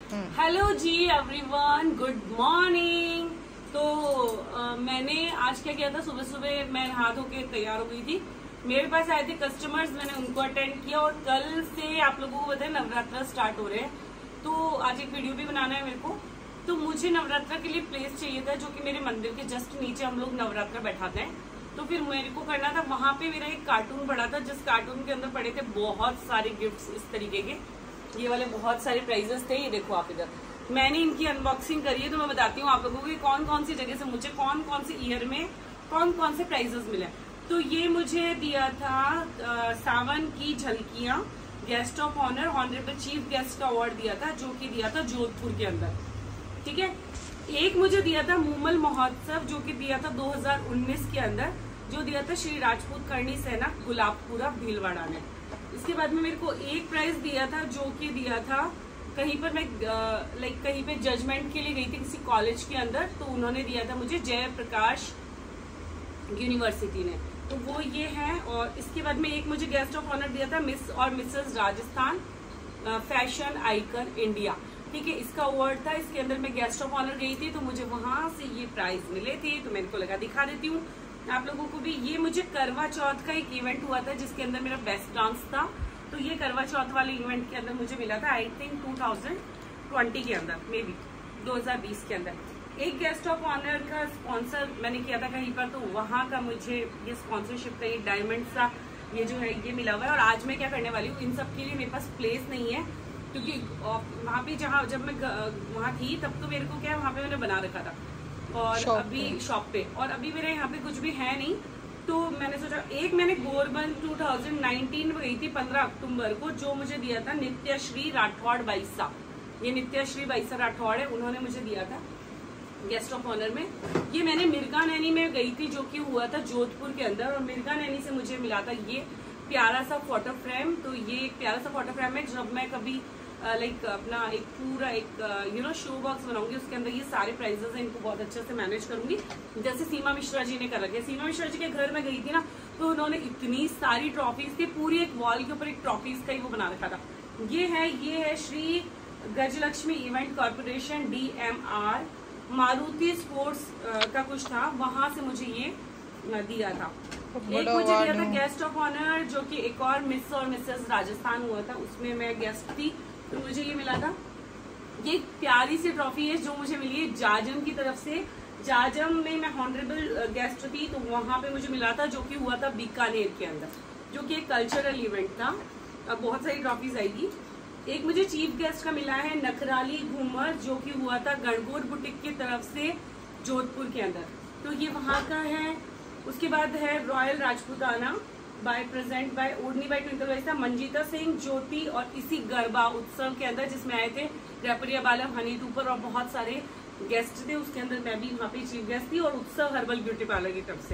Hello ji everyone, good morning. तो मैंने आज क्या किया था, सुबह सुबह मैं नहा धो के तैयार हो गई थी। मेरे पास आए थे कस्टमर्स, मैंने उनको अटेंड किया और कल से आप लोगों को बताया नवरात्र स्टार्ट हो रहे हैं, तो आज एक वीडियो भी बनाना है मेरे को। तो मुझे नवरात्र के लिए प्लेस चाहिए था, जो कि मेरे मंदिर के जस्ट नीचे हम लोग नवरात्र बैठाते हैं। तो फिर मेरे को करना था, वहां पे मेरा एक कार्टून पड़ा था, जिस कार्टून के अंदर पड़े थे बहुत सारे गिफ्ट्स इस तरीके के। ये वाले बहुत सारे प्राइजेस थे, ये देखो आप इधर। मैंने इनकी अनबॉक्सिंग करी है, तो मैं बताती हूँ आप लोगों को कौन कौन सी जगह से मुझे कौन कौन से ईयर में कौन कौन से प्राइजेस मिले। तो ये मुझे दिया था सावन की झलकियां, guest of honour, honourable chief guest का अवार्ड दिया था, जो कि दिया था जोधपुर के अंदर। ठीक है, एक मुझे दिया था मूमल महोत्सव, जो कि दिया था 2019 के अंदर, जो दिया था श्री राजपूत करणी सेना गुलाबपुरा भीलवाड़ा ने। इसके बाद में मेरे को एक प्राइज दिया था, जो कि दिया था कहीं पर मैं कहीं पे जजमेंट के लिए गई थी किसी कॉलेज के अंदर, तो उन्होंने दिया था मुझे जयप्रकाश यूनिवर्सिटी ने, तो वो ये है। और इसके बाद में एक मुझे गेस्ट ऑफ ऑनर दिया था मिस और Mrs Rajasthan fashion icon India. ठीक है, इसका अवार्ड था, इसके अंदर मैं गेस्ट ऑफ ऑनर गई थी, तो मुझे वहां से ये प्राइज मिले थे। तो मेरे को लगा दिखा देती हूँ आप लोगों को भी। ये मुझे करवा चौथ का एक इवेंट हुआ था, जिसके अंदर मेरा बेस्ट डांस था, तो ये करवा चौथ वाले इवेंट के अंदर मुझे मिला था, आई थिंक 2020 के अंदर, मे बी 2020 के अंदर। एक गेस्ट ऑफ ऑनर का स्पॉन्सर मैंने किया था कहीं पर, तो वहां का मुझे ये स्पॉन्सरशिप का ये डायमंड सा ये जो है ये मिला हुआ है। और आज मैं क्या करने वाली हूँ, इन सब के लिए मेरे पास प्लेस नहीं है, क्योंकि वहां पे जब मैं वहां थी तब तो मेरे को क्या वहां पे मैंने बना रखा था, और अभी शॉप पे, और अभी मेरे यहाँ पे कुछ भी है नहीं। तो मैंने सोचा, एक मैंने गोरबन 2019 में गई थी 15 अक्टूबर को, जो मुझे दिया था नित्यश्री राठौड़ बाईसा। ये नित्यश्री बाईसा राठौड़ है, उन्होंने मुझे दिया था गेस्ट ऑफ ऑनर में। ये मैंने मिर्गा नैनी में गई थी, जो कि हुआ था जोधपुर के अंदर, और मिर्गा नैनी से मुझे मिला था ये प्यारा सा फोटो फ्रेम। तो ये एक प्यारा सा फोटो फ्रेम है, जब मैं कभी अपना एक पूरा एक शो बॉक्स बनाऊंगी, उसके अंदर ये सारे प्राइजेस हैं, इनको बहुत अच्छे से मैनेज करूंगी, जैसे सीमा मिश्रा जी ने कर रखे। सीमा मिश्रा जी के घर में गई थी ना, तो उन्होंने इतनी सारी ट्रॉफीज थी, पूरी एक वॉल के ऊपर एक ट्रॉफीज का ही वो बना रखा था। ये है Shri Gajalakshmi event corporation DMR Maruti sports का कुछ था, वहां से मुझे ये दिया था। एक मुझे दिया था गेस्ट ऑफ ऑनर, जो कि एक और मिस और मिसेस राजस्थान हुआ था, उसमें मैं गेस्ट थी, तो मुझे ये मिला था। ये एक प्यारी सी ट्रॉफी है जो मुझे मिली है जाजम की तरफ से। जाजम में मैं ऑनरेबल गेस्ट थी, तो वहां पे मुझे मिला था, जो कि हुआ था बीकानेर के अंदर, जो कि एक कल्चरल इवेंट था। अब बहुत सारी ट्रॉफीज आएगी। एक मुझे चीफ गेस्ट का मिला है नखराली घूमर, जो कि हुआ था गणगौर बुटीक की तरफ से जोधपुर के अंदर, तो ये वहां का है। उसके बाद है royal Rajputana by present by Odhni by Twinkle वैसा, मंजीता सिंह ज्योति, और इसी गरबा उत्सव के अंदर जिसमें आए थे रेपरिया बालम, हनी टूपर और बहुत सारे गेस्ट थे, उसके अंदर मैं भी वहाँ पे चीफ गेस्ट थी, और उत्सव हर्बल ब्यूटी पार्लर की तरफ से।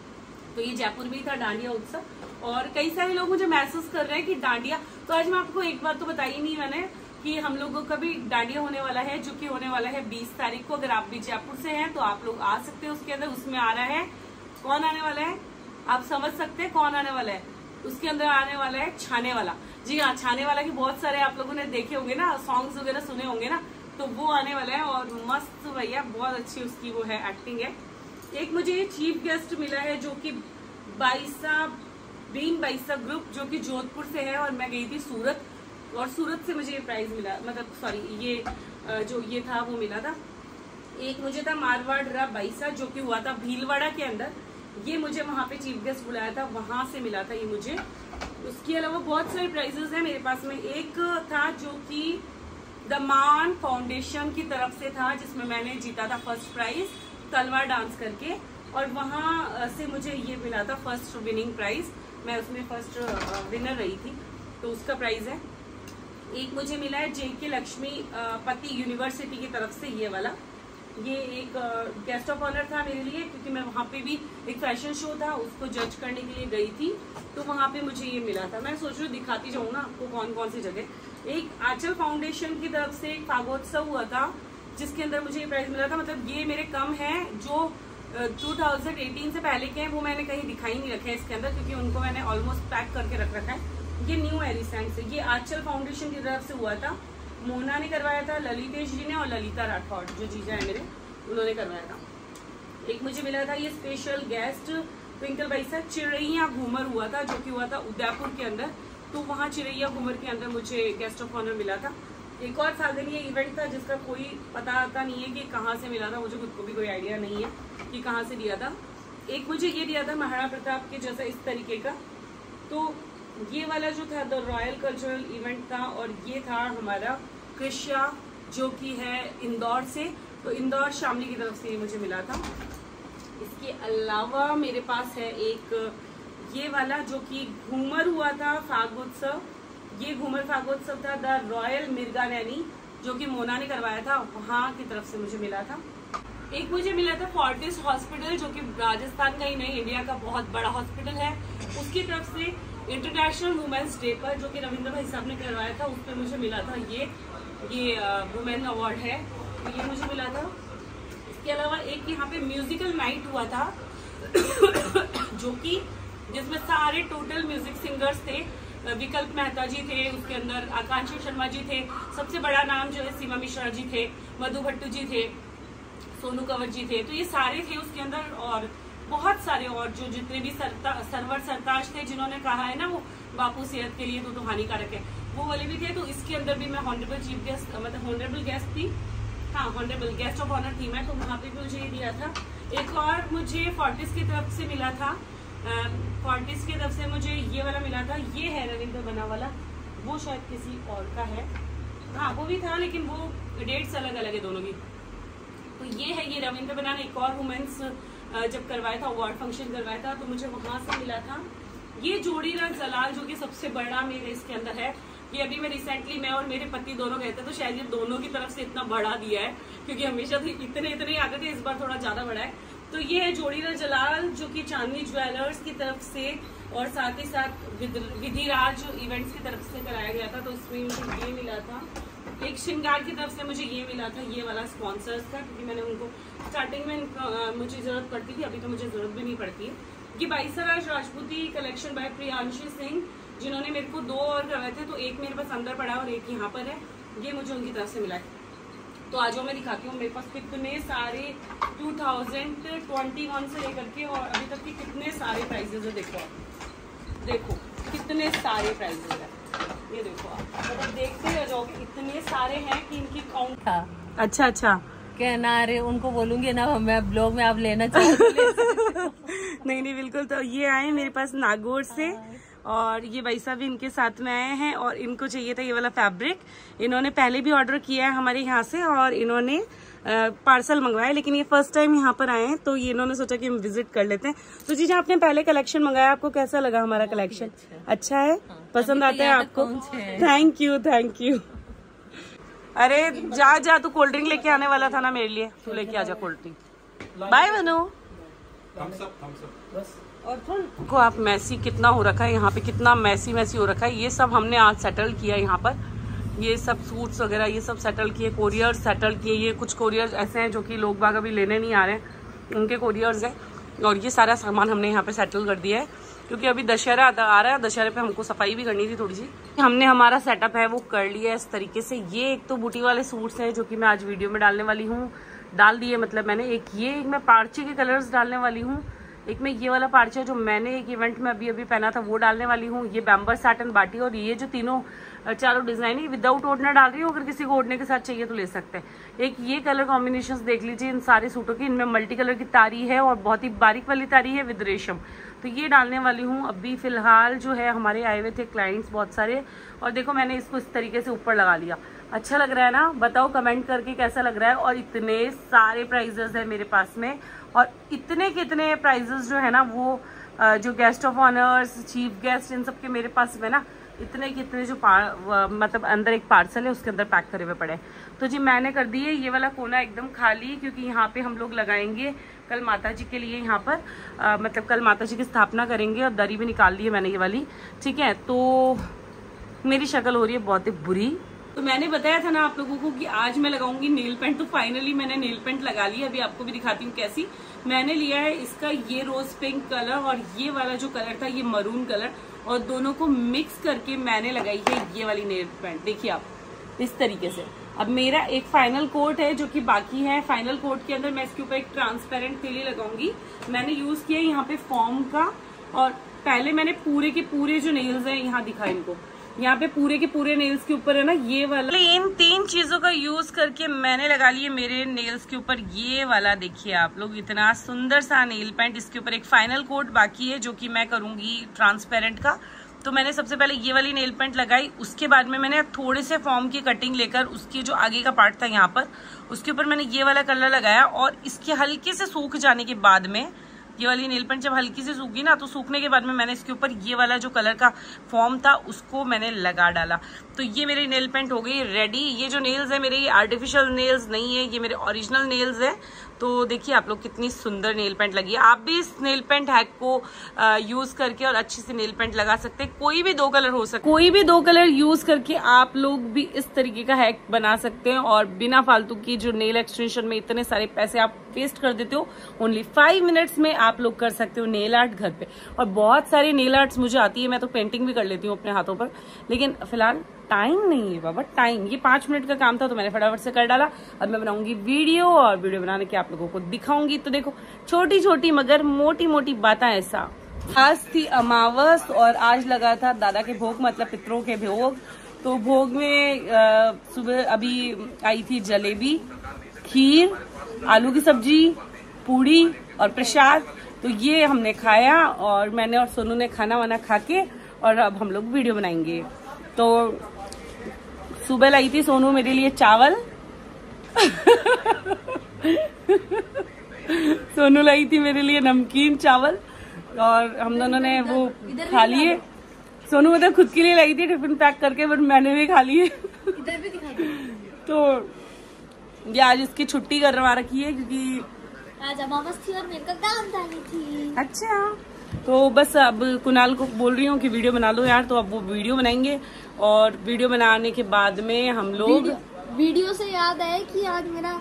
तो ये जयपुर में था डांडिया उत्सव, और कई सारे लोग मुझे मैसेज कर रहे हैं कि डांडिया, तो आज मैं आपको एक बात तो बताई नहीं मैंने कि हम लोगों का भी डांडिया होने वाला है, जो कि होने वाला है 20 तारीख को। अगर आप भी जयपुर से हैं तो आप लोग आ सकते हैं उसके अंदर। उसमें आ रहा है, कौन आने वाला है आप समझ सकते हैं कौन आने वाला है। उसके अंदर आने वाला है छाने वाला। जी हाँ, छाने वाला की बहुत सारे आप लोगों ने देखे होंगे ना, सॉन्ग्स वगैरह सुने होंगे ना, तो वो आने वाला है, और मस्त भैया बहुत अच्छी उसकी वो है एक्टिंग है। एक मुझे चीफ गेस्ट मिला है, जो कि बीन बाईसा ग्रुप, जो कि जोधपुर से है, और मैं गई थी सूरत, और सूरत से मुझे ये प्राइज मिला, मतलब सॉरी ये जो ये था वो मिला था। एक मुझे था मारवाड़ रा बाईसा, जो कि हुआ था भीलवाड़ा के अंदर, ये मुझे वहां पे चीफ गेस्ट बुलाया था, वहां से मिला था ये मुझे। उसके अलावा बहुत सारे प्राइजेस हैं मेरे पास में। एक था जो कि द मान फाउंडेशन की तरफ से था, जिसमें मैंने जीता था फर्स्ट प्राइज तलवार डांस करके, और वहां से मुझे ये मिला था फर्स्ट विनिंग प्राइज, मैं उसमें फर्स्ट विनर रही थी, तो उसका प्राइज है। एक मुझे मिला है JK लक्ष्मी पति यूनिवर्सिटी की तरफ से, ये वाला, ये एक गेस्ट ऑफ ऑनर था मेरे लिए, क्योंकि मैं वहां पे भी एक फैशन शो था, उसको जज करने के लिए गई थी, तो वहां पे मुझे ये मिला था। मैं सोच रही हूँ दिखाती जाऊँ ना आपको कौन कौन सी जगह। एक आंचल फाउंडेशन की तरफ से एक फागोत्सव हुआ था, जिसके अंदर मुझे ये प्राइज मिला था। मतलब ये मेरे कम है, जो 2018 से पहले के हैं वो मैंने कहीं दिखाई नहीं रखे इसके अंदर, क्योंकि उनको मैंने ऑलमोस्ट पैक करके रख रखा है। ये न्यू एरिसेंट से, ये आंचल फाउंडेशन की तरफ से हुआ था, मोना ने करवाया था, ललितेश जी ने और ललिता राठौड़ जो जीजा है मेरे, उन्होंने करवाया था। एक मुझे मिला था ये स्पेशल गेस्ट ट्विंकल भाई से चिड़ैया घूमर हुआ था, जो कि हुआ था उदयपुर के अंदर, तो वहाँ चिड़ैया घूमर के अंदर मुझे गेस्ट ऑफ ऑनर मिला था। एक और सालगीर इवेंट था जिसका कोई पता आता नहीं है कि कहाँ से मिला था, मुझे खुद को भी कोई आइडिया नहीं है कि कहाँ से दिया था। एक मुझे ये दिया था महाराणा प्रताप के जैसा इस तरीके का, तो ये वाला जो था द रॉयल कल्चरल इवेंट था, और ये था हमारा कृष्या जो कि है इंदौर से, तो इंदौर शामली की तरफ से ये मुझे मिला था। इसके अलावा मेरे पास है एक ये वाला जो कि घूमर हुआ था फागोत्सव, ये घूमर फागोत्सव था द रॉयल मिर्गा नैनी जो कि मोना ने करवाया था, वहाँ की तरफ से मुझे मिला था। एक मुझे मिला था फोर्टिस हॉस्पिटल जो कि राजस्थान का ही नहीं इंडिया का बहुत बड़ा हॉस्पिटल है, उसकी तरफ से इंटरनेशनल वुमेन्स डे पर जो कि रविंद्र भाई साहब ने करवाया था, उस पर मुझे मिला था ये वुमेन अवार्ड है, तो ये मुझे मिला था। इसके अलावा एक यहाँ पे म्यूजिकल नाइट हुआ था जो कि जिसमें सारे टोटल म्यूजिक सिंगर्स थे, विकल्प मेहता जी थे, उसके अंदर आकांक्षी शर्मा जी थे, सबसे बड़ा नाम जो है सीमा मिश्रा जी थे, मधु भट्टू जी थे, सोनू कंवर जी थे, तो ये सारे थे उसके अंदर, और बहुत सारे और जो जितने भी सरवर सरताज थे जिन्होंने कहा है ना वो बापू सेहत के लिए तो हानिकारक है, वो वाले भी थे। तो इसके अंदर भी मैं हॉनरेबल चीफ गेस्ट मतलब हॉनरेबल गेस्ट थी, हाँ हॉनरेबल गेस्ट ऑफ ऑनर थी मैं, तो वहाँ पे भी मुझे ये दिया था। एक और मुझे फोर्टिस की तरफ से मिला था, फोर्टिस की तरफ से मुझे ये वाला मिला था, ये है रविंद्र बना वाला, वो शायद किसी और का है, हाँ वो भी था लेकिन वो डेट्स अलग अलग है दोनों की। तो ये है ये रविंद्र बना ने एक और वुमेन्स जब करवाया था, अवार्ड फंक्शन करवाया था, तो मुझे वहां से मिला था। ये जोड़ीराज जलाल जो कि सबसे बड़ा मेरे इसके अंदर है, ये अभी मैं रिसेंटली मैं और मेरे पति दोनों गए थे, तो शायद ये दोनों की तरफ से इतना बड़ा दिया है क्योंकि हमेशा तो इतने ही आते थे, इस बार थोड़ा ज्यादा बड़ा है। तो ये है जोड़ीराज जलाल जो कि चांदनी ज्वेलर्स की तरफ से और साथ ही साथ विधिराज इवेंट्स की तरफ से कराया गया था, तो इसमें मुझे ये मिला था। एक श्रृंगार की तरफ से मुझे ये मिला था, ये वाला स्पॉन्सर्स था, क्योंकि मैंने उनको स्टार्टिंग में मुझे जरूरत पड़ती थी, अभी तो मुझे जरूरत भी नहीं पड़ती है। ये बाईसराज राजपूती कलेक्शन बाय प्रियांशी सिंह जिन्होंने मेरे को 2 और करवाए थे, तो एक मेरे पास अंदर पड़ा और एक यहाँ पर है, ये मुझे उनकी तरफ से मिला है। तो आज मैं दिखाती हूँ मेरे पास कितने सारे 2021 से लेकर के और अभी तक के कितने सारे प्राइजेस है। देखो कितने सारे प्राइजेस है, ये देखो आप मतलब देखते रह जाओगे, इतने सारे हैं कि इनकी काउंट था। अच्छा कहना अरे उनको बोलूंगी ना मैं ब्लॉग में आप लेना चाहिए नहीं बिल्कुल। तो ये आए मेरे पास नागौर से और ये भाई साहब भी इनके साथ में आए हैं और इनको चाहिए था ये वाला फैब्रिक। इन्होंने पहले भी ऑर्डर किया है हमारे यहाँ से और इन्होंने पार्सल मंगवाया, लेकिन ये फर्स्ट टाइम यहाँ पर आए हैं तो ये इन्होंने सोचा कि हम विजिट कर लेते हैं। तो जी आपने पहले कलेक्शन मंगाया, आपको कैसा लगा हमारा कलेक्शन? अच्छा है, पसंद आता है आपको? Thank you. अरे जा तू कोल्ड ड्रिंक लेके आने वाला था ना मेरे लिए, तू लेके आजा कोल्ड ड्रिंक। बाय बनू। और को आप मैसी कितना हो रखा है यहाँ पे, कितना मैसी हो रखा है। ये सब हमने आज सेटल किया यहाँ पर, ये सब सूट्स वगैरह ये सब सेटल किए, कोरियर सेटल किए। ये कुछ कोरियर ऐसे हैं जो कि लोग बाग अभी लेने नहीं आ रहे हैं, उनके कोरियर्स हैं। और ये सारा सामान हमने यहाँ पे सेटल कर दिया है क्योंकि अभी दशहरा आ रहा है, दशहरे पे हमको सफाई भी करनी थी थोड़ी सी। हमने हमारा सेटअप है वो कर लिया है इस तरीके से। ये एक तो बूटी वाले सूट्स हैं जो कि मैं आज वीडियो में डालने वाली हूँ, डाल दिए मतलब मैंने। एक मैं पार्चे के कलर्स डालने वाली हूँ, एक में ये वाला पार्चा जो मैंने एक इवेंट में अभी पहना था वो डालने वाली हूँ। ये बैम्बर सैटन बाटी और ये जो चारों डिजाइन है विदाउट ओढ़ना डाल रही हूँ, अगर किसी को ओढ़ने के साथ चाहिए तो ले सकते हैं। एक ये कलर कॉम्बिनेशंस देख लीजिए इन सारे सूटों की, इनमें मल्टी कलर की तारी है और बहुत ही बारीक वाली तारी है विद रेशम, तो ये डालने वाली हूँ। अभी फिलहाल जो है हमारे आए हुए थे क्लाइंट्स बहुत सारे और देखो मैंने इसको इस तरीके से ऊपर लगा लिया। अच्छा लग रहा है ना? बताओ कमेंट करके कैसा लग रहा है। और इतने सारे प्राइजेस है मेरे पास में और इतने कितने प्राइजेस जो है ना वो जो guest of honours, chief guest, इन सब के मेरे पास में ना इतने कितने जो मतलब अंदर एक पार्सल है उसके अंदर पैक करे हुए पड़े। तो जी मैंने कर दिए ये वाला कोना एकदम खाली, क्योंकि यहाँ पे हम लोग लगाएंगे कल माता जी के लिए यहाँ पर मतलब कल माता जी की स्थापना करेंगे और दरी भी निकाल दी है मैंने ये वाली, ठीक है। तो मेरी शक्ल हो रही है बहुत ही बुरी। तो मैंने बताया था ना आप लोगों को कि आज मैं लगाऊंगी नेल पेंट, तो फाइनली मैंने नेल पेंट लगा ली। अभी आपको भी दिखाती हूँ कैसी। मैंने लिया है इसका ये रोज पिंक कलर और ये वाला जो कलर था ये मरून कलर, और दोनों को मिक्स करके मैंने लगाई है ये वाली नेल पेंट। देखिए आप इस तरीके से। अब मेरा एक फाइनल कोट है जो कि बाकी है। फाइनल कोट के अंदर मैं इसके ऊपर एक ट्रांसपेरेंट तिली लगाऊंगी। मैंने यूज किया यहाँ पे फॉर्म का, और पहले मैंने पूरे के पूरे जो नेल्स हैं यहाँ दिखा इनको, यहाँ पे पूरे के पूरे नेल्स के ऊपर है ना ये वाला। इन 3 चीजों का यूज करके मैंने लगा लिए मेरे नेल्स के ऊपर ये वाला। देखिए आप लोग, इतना सुंदर सा नेल पेंट। इसके ऊपर एक फाइनल कोट बाकी है जो कि मैं करूंगी ट्रांसपेरेंट का। तो मैंने सबसे पहले ये वाली नेल पेंट लगाई, उसके बाद में मैंने थोड़े से फॉर्म की कटिंग लेकर उसके जो आगे का पार्ट था यहाँ पर, उसके ऊपर मैंने ये वाला कलर लगाया। और इसके हल्के से सूख जाने के बाद में, ये वाली नेल पेंट जब हल्की से सूखी ना, तो सूखने के बाद में मैंने इसके ऊपर ये वाला जो कलर का फॉर्म था उसको मैंने लगा डाला। तो ये मेरी नेल पेंट हो गई रेडी। ये जो नेल्स है मेरे, ये आर्टिफिशियल नेल्स नहीं है, ये मेरे ओरिजिनल नेल्स है। तो देखिए आप लोग कितनी सुंदर नेल पेंट लगी है। आप भी इस नेल पेंट हैक को यूज करके और अच्छी से नेल पेंट लगा सकते हैं। कोई भी 2 कलर हो सकते, कोई भी 2 कलर यूज करके आप लोग भी इस तरीके का हैक बना सकते हैं। और बिना फालतू की जो नेल एक्सटेंशन में इतने सारे पैसे आप वेस्ट कर देते हो, ओनली 5 मिनट्स में आप लोग कर सकते हो नेल आर्ट घर पे। और बहुत सारी नेल आर्ट्स मुझे आती है, मैं तो पेंटिंग भी कर लेती हूँ अपने हाथों पर, लेकिन फिलहाल टाइम नहीं है बाबा, टाइम। ये 5 मिनट का काम था तो मैंने फटाफट से कर डाला। अब मैं बनाऊंगी वीडियो, और वीडियो बनाने के आप लोगों को दिखाऊंगी। तो देखो, छोटी छोटी मगर मोटी मोटी बातें ऐसा। आज थी अमावस और आज लगा था दादा के भोग, मतलब पितरों के भोग। तो भोग में सुबह अभी आई थी जलेबी, खीर, आलू की सब्जी, पूड़ी और प्रसाद। तो ये हमने खाया, और मैंने और सोनू ने खाना वाना खा के, और अब हम लोग वीडियो बनाएंगे। तो सुबह लाई थी सोनू मेरे लिए चावल सोनू लाई थी मेरे लिए नमकीन चावल, और हम दोनों ने वो खा लिए। सोनू मतलब खुद के लिए लाई थी टिफिन पैक करके, बट मैंने भी खा लिए। इधर भी दिखा दो। तो ये आज इसकी छुट्टी करवा रखी है क्योंकि आज अमावस थी और मेरे को काम जानी थी। अच्छा, तो बस अब कुणाल को बोल रही हूँ कि वीडियो बना लो यार। तो अब वो वीडियो बनाएंगे, और वीडियो बनाने के बाद में हम लोग वीडियो से याद आया कि आज मेरा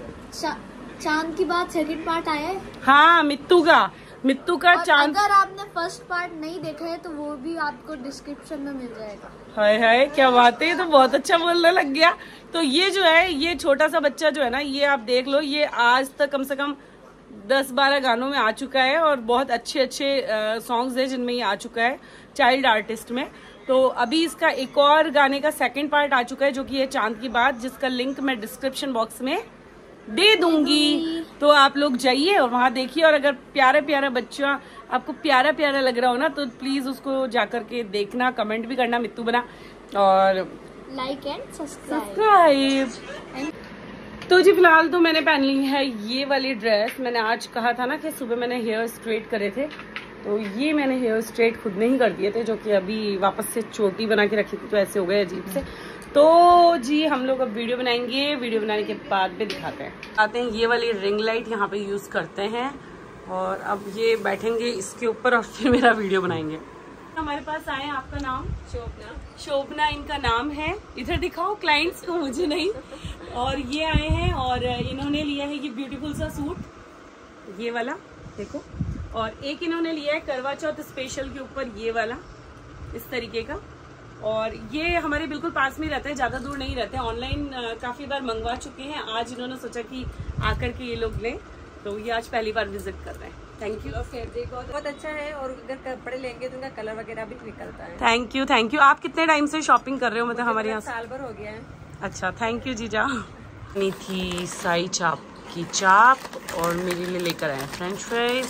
चांद की बात 2nd पार्ट आया है। हाँ, मित्तू का चांद। अगर आपने फर्स्ट पार्ट नहीं देखा है तो वो भी आपको डिस्क्रिप्शन में मिल जाएगा। हाय हाय, क्या बात है, तो बहुत अच्छा बोलने लग गया। तो ये जो है, ये छोटा सा बच्चा जो है ना, ये आप देख लो, ये आज तक कम से कम 10-12 गानों में आ चुका है, और बहुत अच्छे सॉन्ग्स है जिनमें ये आ चुका है चाइल्ड आर्टिस्ट में। तो अभी इसका एक और गाने का 2nd पार्ट आ चुका है जो कि है चांद की बात, जिसका लिंक मैं डिस्क्रिप्शन बॉक्स में दे दूंगी। तो आप लोग जाइए और वहां देखिए। और अगर प्यारा बच्चा आपको प्यारा लग रहा हो ना, तो प्लीज उसको जाकर के देखना, कमेंट भी करना मित्तू बना, और लाइक एंड सब्सक्राइब। तो जी फिलहाल तो मैंने पहन ली है ये वाली ड्रेस। मैंने आज कहा था ना कि सुबह मैंने हेयर स्ट्रेट करे थे, तो ये मैंने हेयर स्ट्रेट खुद नहीं कर दिए थे, जो कि अभी वापस से चोटी बना के रखी थी तो ऐसे हो गए अजीब से। तो जी हम लोग अब वीडियो बनाएंगे, वीडियो बनाने के बाद भी दिखाते हैं। आते हैं, ये वाली रिंग लाइट यहाँ पे यूज करते हैं, और अब ये बैठेंगे इसके ऊपर और फिर मेरा वीडियो बनाएंगे। हमारे पास आए, आपका नाम? शोभना इनका नाम है। इधर दिखाओ क्लाइंट्स को, मुझे नहीं। और ये आए हैं और इन्होंने लिया है ये ब्यूटीफुल सा सूट, ये वाला देखो। और एक इन्होंने लिया है करवा चौथ स्पेशल के ऊपर ये वाला, इस तरीके का। और ये हमारे बिल्कुल पास में रहता है, ज्यादा दूर नहीं रहते। ऑनलाइन काफी बार मंगवा चुके हैं। आज इन्होंने सोचा कि आकर के ये लोग लें, तो ये आज पहली बार विजिट कर रहे हैं। Thank you. फैब्रिक बहुत अच्छा है, और अगर कपड़े लेंगे तो उनका कलर वगैरह भी निकलता है। Thank you. आप कितने टाइम से शॉपिंग कर रहे हो? मतलब हमारे यहाँ साल भर हो गया है। अच्छा, थैंक यू जीजा। नहीं थी साई चाप की चाप, और मेरे लिए लेकर आए फ्रेंच फ्राइज।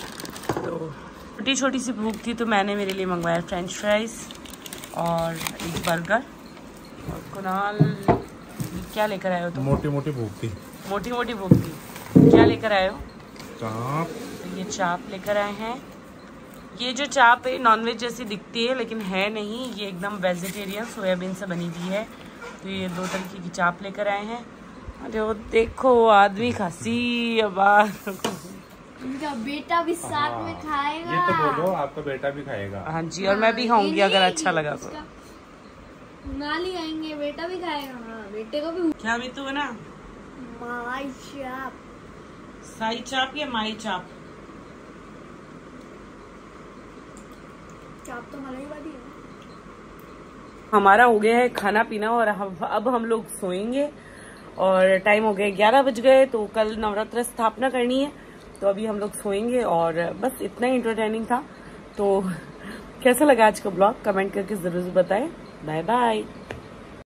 तो छोटी सी भूख थी तो मैंने मेरे लिए मंगवाया फ्रेंच फ्राइज और एक बर्गर। और कुणाल क्या लेकर आए हो तुम? मोटी मोटी भूख थी। क्या लेकर आए हो? चाप। तो ये चाप लेकर आए हैं। ये जो चाप है नॉनवेज जैसी दिखती है लेकिन है नहीं, ये एकदम वेजिटेरियन सोयाबीन से बनी हुई है। तो ये 2 तरीके की चाप लेकर आए हैं। अरे वो देखो आदमी खासी उनका बेटा भी साथ में खाएगा। ये तो बोलो, आपका बेटा भी खाएगा। हाँ जी, और मैं भी खाऊंगी अगर अच्छा लगा तो। नाली आएंगे, बेटा भी खाएगा। हाँ, बेटे को भी। क्या भी तो बना? माई चाप। साई चाप या माई चाप? चाप तो मलाई वाली है। हमारा हो गया है खाना पीना और अब हम लोग सोएंगे और टाइम हो गया 11 बज गए। तो कल नवरात्र स्थापना करनी है तो अभी हम लोग सोएंगे और बस इतना ही एंटरटेनिंग था। तो कैसा लगा आज का ब्लॉग कमेंट करके जरूर बताएं। Bye bye.